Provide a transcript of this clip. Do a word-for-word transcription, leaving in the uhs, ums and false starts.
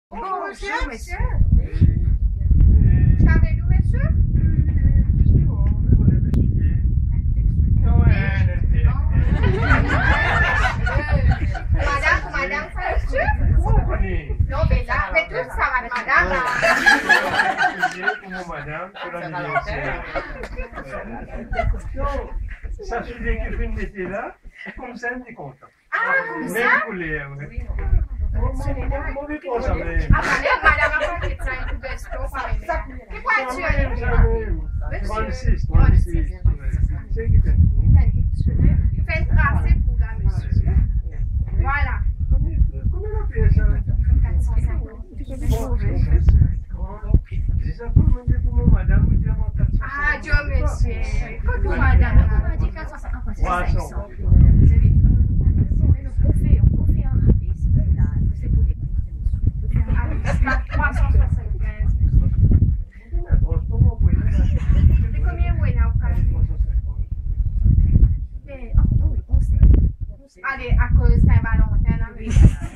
Bonjour, monsieur. Savez-vous, monsieur? Madame, madame, ça monsieur? Non, mais là, mais tout ça va, madame. Pour madame, pour l'anniversaire. Ça suffit que vous mettez là, comme ça, on est content. Ah, comme ça? Même pour les. Mauvais pour ça, mais. Ah, madame, madame, on fait ça, une belle chose, que voiture? trente-six, trente-six. C'est qui t'aime. Faites tracer pour la monsieur. Voilà. Combien on paye ça? quatre cent cinquante. C'est ça pour demander pour mon madame, vous dire mon quatre cent cinquante. Ah, Dieu monsieur. Quand pour madame? On a dit quatre cent cinquante. trois cents. On fait, on fait un rabais, c'est là, c'est pour les courses de monsieur. On fait un rabais. trois cent soixante-quinze. C'est combien vous avez au cas? Mais, oh, oui, on sait. On sait. Allez, à cause de Saint-Valentin,